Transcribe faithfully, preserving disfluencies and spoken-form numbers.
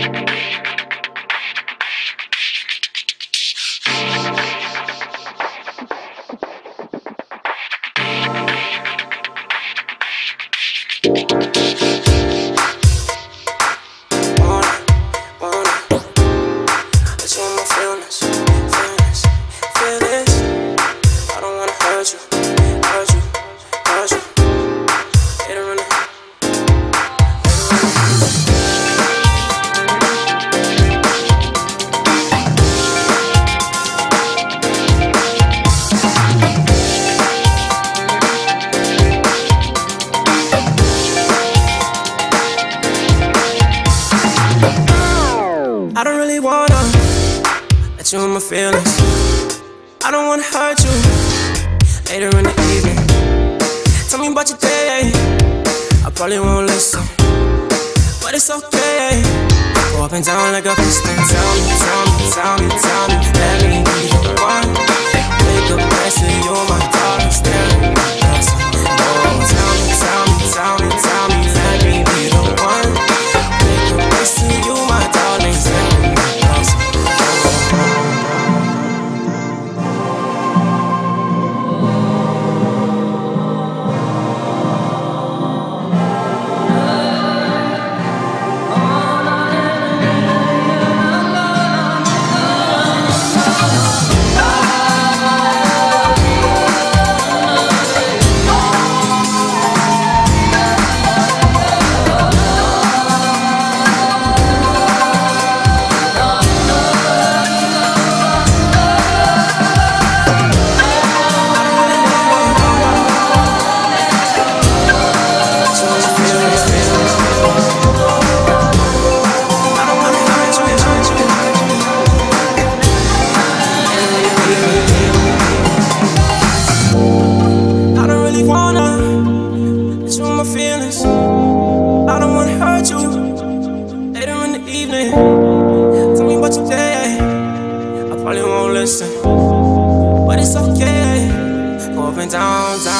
You in my feelings. I don't wanna hurt you later in the evening. Tell me about your day. I probably won't listen, but it's okay. Go up and down like a piston. Tell me, tell me, tell me, tell me. Let me be the one. Make a mess of you, my darling. Staring at my eyes. Oh, tell me, tell me, tell me, tell me. Let me be the one. Make a mess of you, my darling. Staring at my eyes. But it's okay. Go up and down, down.